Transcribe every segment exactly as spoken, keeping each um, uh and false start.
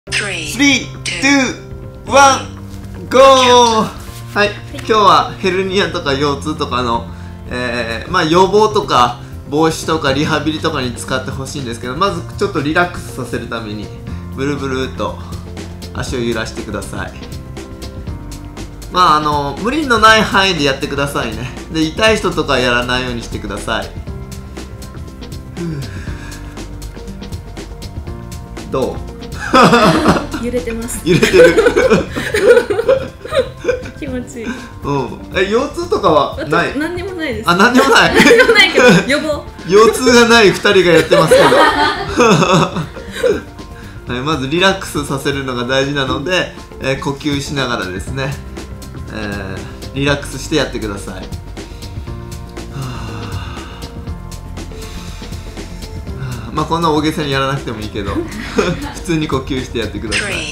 スリー、ツー、ワン、ゴー。はい、今日はヘルニアとか腰痛とかの、えー、まあ予防とか防止とかリハビリとかに使ってほしいんですけど、まずちょっとリラックスさせるためにブルブルーと足を揺らしてください。まああの無理のない範囲でやってくださいね。で、痛い人とかやらないようにしてください。どう？ 揺れてます。 揺れてる。 気持ちいい。 うん。え、腰痛とかはない？ 何にもないです。 あ、何にもない。 何にもないけど予防。 腰痛がないふたりがやってますけど。はい、まずリラックスさせるのが大事なので、えー、呼吸しながらですね、えー、リラックスしてやってください。まあこんな大げさにやらなくてもいいけど普通に呼吸してやってください。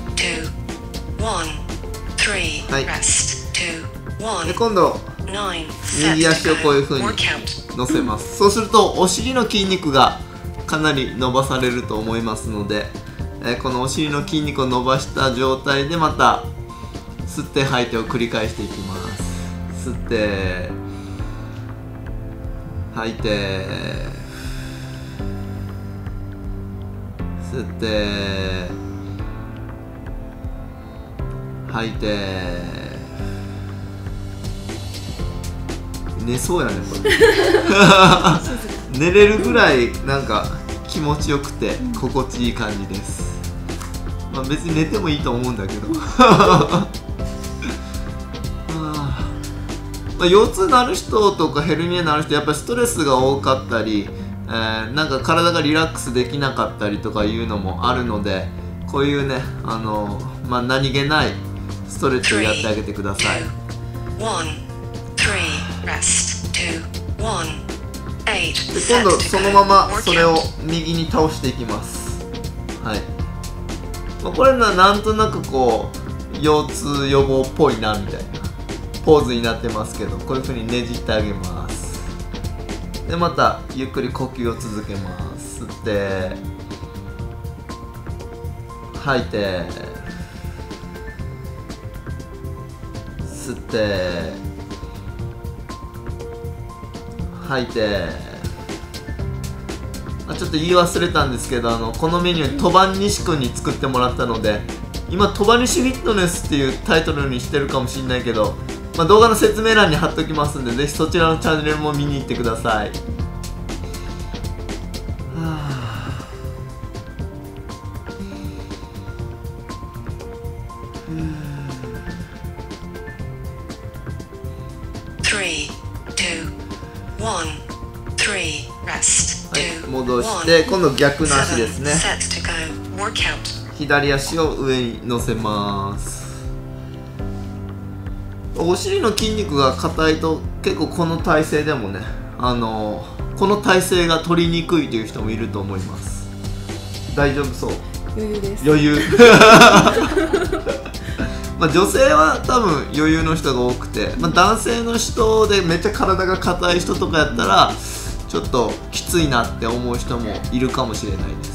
はい、で今度右足をこういう風に乗せます。そうするとお尻の筋肉がかなり伸ばされると思いますので、えー、このお尻の筋肉を伸ばした状態でまた吸って吐いてを繰り返していきます。吸って吐いて吸って吐いて。寝そうやねこれ寝れるぐらいなんか気持ちよくて心地いい感じです。まあ別に寝てもいいと思うんだけどまあ腰痛のある人とかヘルニアのある人やっぱりストレスが多かったり、えー、なんか体がリラックスできなかったりとかいうのもあるので、こういうね、あのまあ、何気ないストレッチをやってあげてください。で、今度そのままそれを右に倒していきます。はい、まあ、これはなんとなくこう腰痛予防っぽいなみたいなポーズになってますけど、こういう風にねじってあげます。で、またゆっくり呼吸を続けます。吸って吐いて吸って吐いて。あ、ちょっと言い忘れたんですけど、あのこのメニュー鳥羽西君に作ってもらったので、今鳥羽西フィットネスっていうタイトルにしてるかもしれないけど、まあ、動画の説明欄に貼っときますんで、ぜひそちらのチャンネルも見に行ってください。はい、戻して今度逆の足ですね。左足を上に乗せます。お尻の筋肉が硬いと結構この体勢でもね、あのこの体勢が取りにくいという人もいると思います。大丈夫そう？ 余裕です。 余裕まあ女性は多分余裕の人が多くて、まあ、男性の人でめっちゃ体が硬い人とかやったらちょっときついなって思う人もいるかもしれないです。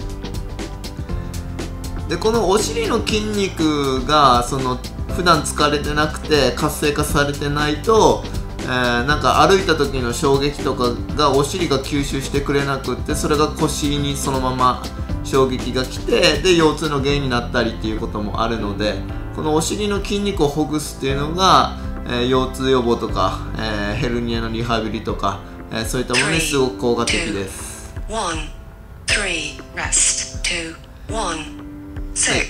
で、このお尻の筋肉がその普段疲れてなくて活性化されてないと、えー、なんか歩いた時の衝撃とかがお尻が吸収してくれなくって、それが腰にそのまま衝撃が来て、で腰痛の原因になったりっていうこともあるので、このお尻の筋肉をほぐすっていうのが、えー、腰痛予防とか、えー、ヘルニアのリハビリとか、えー、そういったものにすごく効果的です。はい、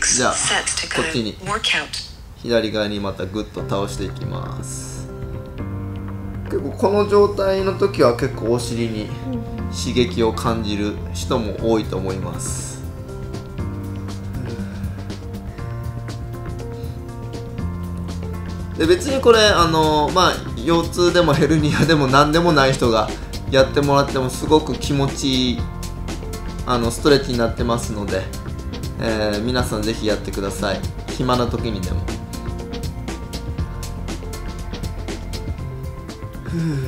じゃあこっちに左側にまたグッと倒していきます。結構この状態の時は結構お尻に刺激を感じる人も多いと思います。で、別にこれあのまあ腰痛でもヘルニアでも何でもない人がやってもらってもすごく気持ちいいあのストレッチになってますので、えー、皆さんぜひやってください。暇な時にでも。ふう。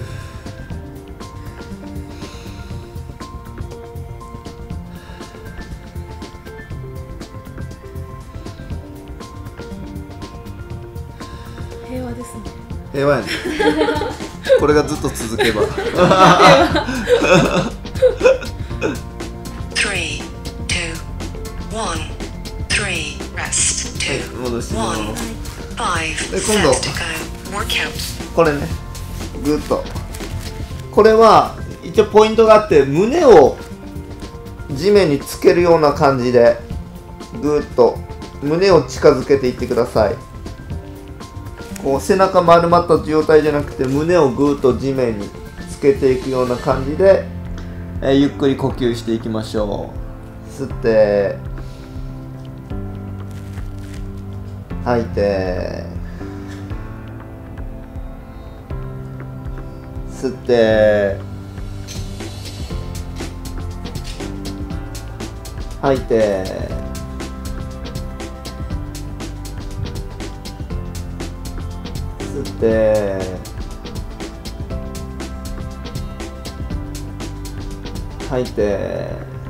平和ですね。 平和やねこれがずっと続けば three, two, one, three, rest, はい two, 戻しま one, す five, で今度 set to go, workout. これねぐっとこれは一応ポイントがあって、胸を地面につけるような感じでぐっと胸を近づけていってください。こう背中丸まった状態じゃなくて、胸をぐっと地面につけていくような感じで、えー、ゆっくり呼吸していきましょう。吸って吐いて吸って吐いて吸って吐いて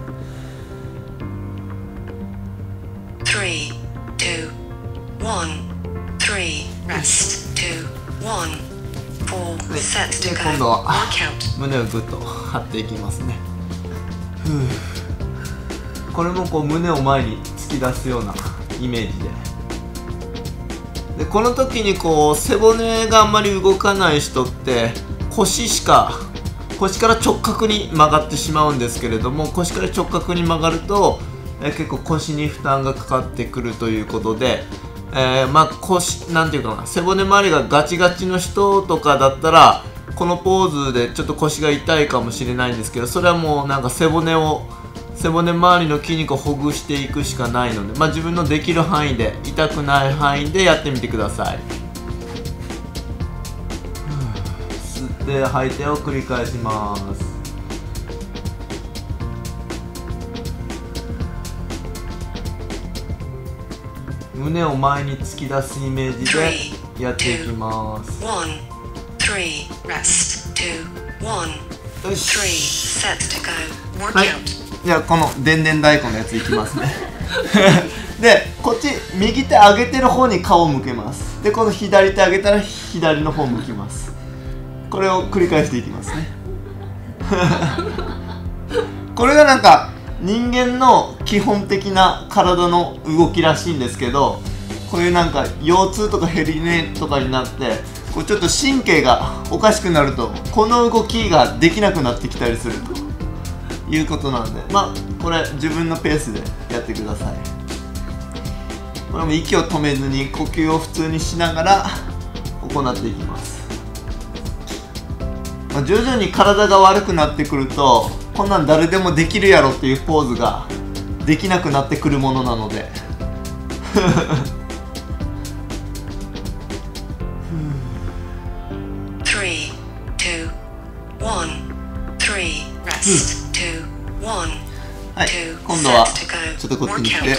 Three, two, one, three, rest, two, one, four, で set to で go, 今度は workout. 胸をぐっと張っていきますね。ふうこれもこう胸を前に突き出すようなイメージで、でこの時にこう背骨があんまり動かない人って腰しか腰から直角に曲がってしまうんですけれども、腰から直角に曲がるとえ結構腰に負担がかかってくるということで、えー、まあ腰なんていうかな、背骨周りがガチガチの人とかだったらこのポーズでちょっと腰が痛いかもしれないんですけど、それはもうなんか背骨を背骨周りの筋肉をほぐしていくしかないので、まあ、自分のできる範囲で痛くない範囲でやってみてください。吸って吐いてを繰り返します。胸を前に突き出すイメージでやっていきます。 One, three, rest, two, one, よ three, し、 set to go, はい、 workout. じゃあこのでんでん太鼓のやついきますねでこっち右手上げてる方に顔を向けます。でこの左手上げたら左の方向きます。これを繰り返していきますねこれがなんか人間の基本的な体の動きらしいんですけど、こういうなんか腰痛とかヘルニアとかになってこうちょっと神経がおかしくなるとこの動きができなくなってきたりするということなんで、まあこれ自分のペースでやってください。これも息を止めずに呼吸を普通にしながら行っていきます。まあ、徐々に体が悪くなってくるとこんなん誰でもできるやろっていうポーズができなくなってくるものなので Three, two, one, three, rest, two, one, はい、 two, 今度は set to go, ちょっとこっちに来て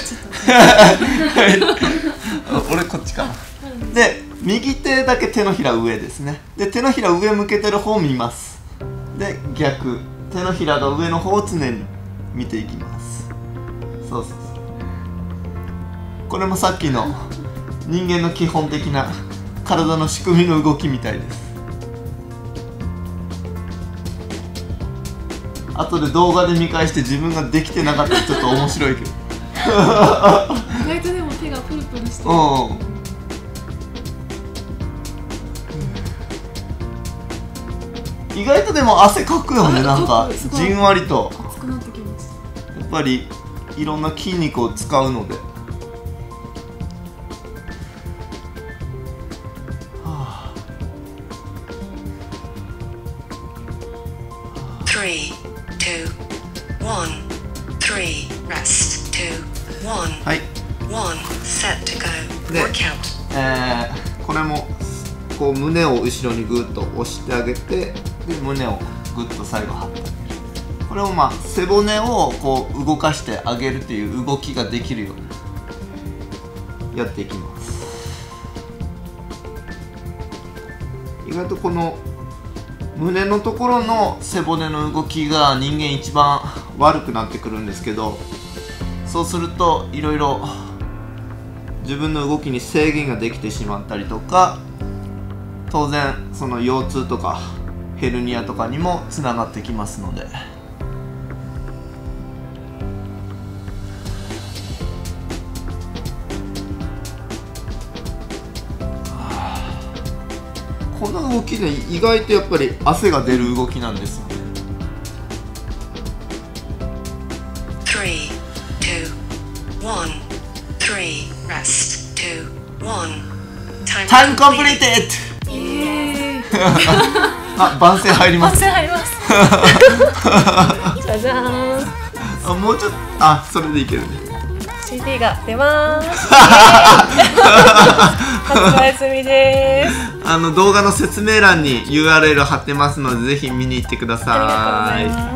workout. 俺こっちかな。で右手だけ手のひら上ですね。で手のひら上向けてる方を見ます。で逆、手のひらが上の方を常に見ていきます。そうそうそう、これもさっきの人間の基本的な体の仕組みの動きみたいです。後で動画で見返して自分ができてなかったらちょっと面白いけど意外とでも手がプルプルしてる。 うん意外とでも汗かくよね、なんかじんわりと。 熱くなってきました。 やっぱりいろんな筋肉を使うので、はあ、 Three, two, one, three, rest, two, one, はい、 one, set to go, で workout. えー、これもこう胸を後ろにぐっと押してあげて、で胸をぐっと最後張ってあげる。これをまあ背骨をこう動かしてあげるっていう動きができるようにやっていきます。意外とこの胸のところの背骨の動きが人間一番悪くなってくるんですけど、そうするといろいろ自分の動きに制限ができてしまったりとか、 当然その腰痛とかヘルニアとかにもつながってきますので。この動きで意外とやっぱり汗が出る動きなんですよね。 Three, two, one, three, rest, two, one. Time タイムコンプリーテッえー、 ド。あ、番宣入ります。 番宣入りますじゃじゃーん、 あ、もうちょっと、あ、それでいけるね。 シーディー が出まーす発売済みでーす。 あの動画の説明欄に ユーアールエル 貼ってますので、ぜひ見に行ってください。 ありがとうございます。